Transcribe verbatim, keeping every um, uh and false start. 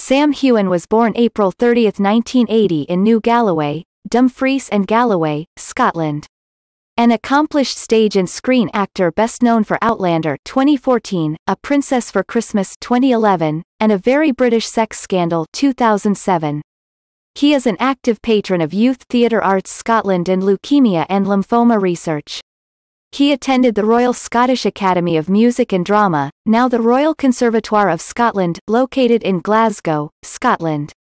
Sam Heughan was born April thirtieth nineteen eighty in New Galloway, Dumfries and Galloway, Scotland. An accomplished stage and screen actor best known for Outlander twenty fourteen, A Princess for Christmas twenty eleven, and A Very British Sex Scandal two thousand seven. He is an active patron of Youth Theatre Arts Scotland and Leukemia and Lymphoma Research. He attended the Royal Scottish Academy of Music and Drama, now the Royal Conservatoire of Scotland, located in Glasgow, Scotland.